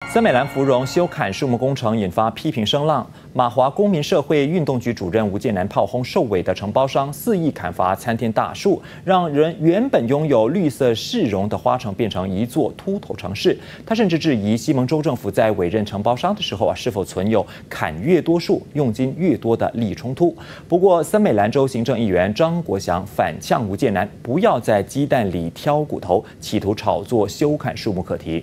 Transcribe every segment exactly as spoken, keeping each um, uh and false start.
森美兰芙蓉修砍树木工程引发批评声浪，马华公民社会运动局主任吴建南炮轰受委的承包商肆意砍伐参天大树，让人原本拥有绿色市容的花城变成一座秃头城市。他甚至质疑西蒙州政府在委任承包商的时候啊，是否存有砍越多树用金越多的利益冲突。不过，森美兰州行政议员张国祥反呛吴建南不要在鸡蛋里挑骨头，企图炒作修砍树木课题。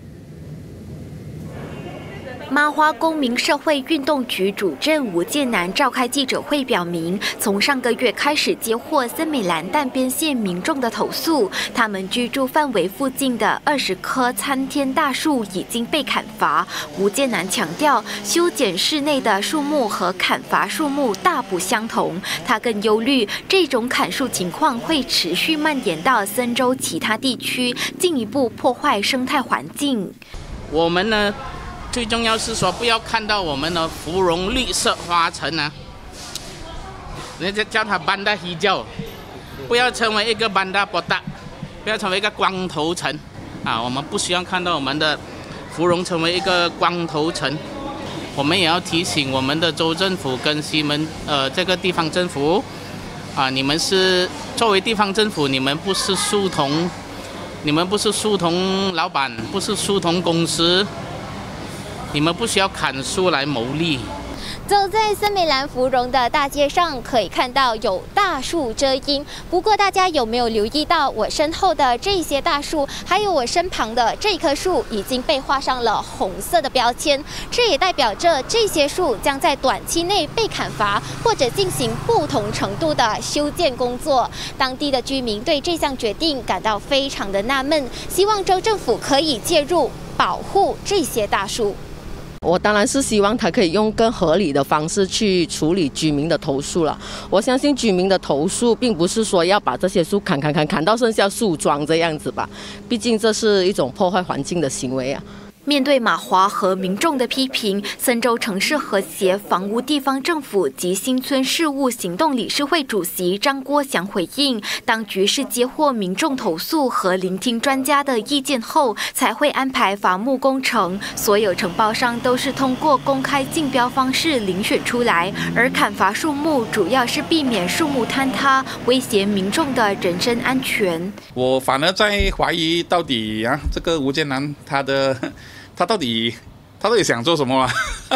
马华公民社会运动局主任吴建南召开记者会，表明，从上个月开始接获森美兰淡边县民众的投诉，他们居住范围附近的二十棵参天大树已经被砍伐。吴建南强调，修剪室内的树木和砍伐树木大不相同。他更忧虑，这种砍树情况会持续蔓延到森州其他地区，进一步破坏生态环境。 我们呢？ 最重要是说，不要看到我们的芙蓉绿色花城啊，人家叫它班达希教，不要成为一个班达波达，不要成为一个光头城啊！我们不希望看到我们的芙蓉成为一个光头城。我们也要提醒我们的州政府跟西门呃这个地方政府啊，你们是作为地方政府，你们不是树童，你们不是树童老板，不是树童公司。 你们不需要砍树来牟利。 走在森美兰芙蓉的大街上，可以看到有大树遮阴。不过，大家有没有留意到我身后的这些大树，还有我身旁的这棵树，已经被画上了红色的标签？这也代表着这些树将在短期内被砍伐，或者进行不同程度的修建工作。当地的居民对这项决定感到非常的纳闷，希望州政府可以介入保护这些大树。 我当然是希望他可以用更合理的方式去处理居民的投诉了。我相信居民的投诉并不是说要把这些树砍砍砍砍到剩下树桩这样子吧，毕竟这是一种破坏环境的行为啊。 面对马华和民众的批评，森州城市和谐房屋地方政府及新村事务行动理事会主席张国祥回应，当局是接获民众投诉和聆听专家的意见后，才会安排伐木工程。所有承包商都是通过公开竞标方式遴选出来，而砍伐树木主要是避免树木坍塌，威胁民众的人身安全。 我反而在怀疑，到底啊，这个吴建南他的。 他到底，他到底想做什么啊？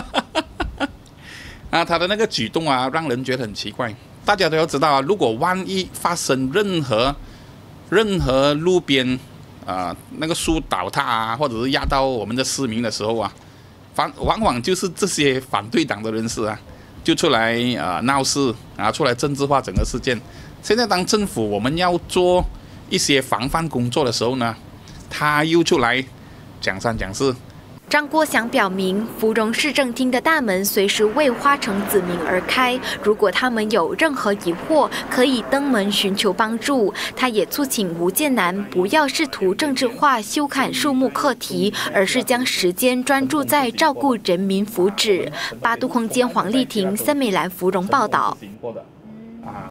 啊，他的那个举动啊，让人觉得很奇怪。大家都要知道啊，如果万一发生任何任何路边啊、呃、那个树倒塌啊，或者是压到我们的市民的时候啊，反往往就是这些反对党的人士啊，就出来啊、呃、闹事啊，出来政治化整个事件。现在当政府我们要做一些防范工作的时候呢，他又出来讲三讲四。 张国祥表明，芙蓉市政厅的大门随时为花城子民而开。如果他们有任何疑惑，可以登门寻求帮助。他也促请吴建南不要试图政治化修砍树木课题，而是将时间专注在照顾人民福祉。八度空间黄丽婷、森美兰芙蓉报道。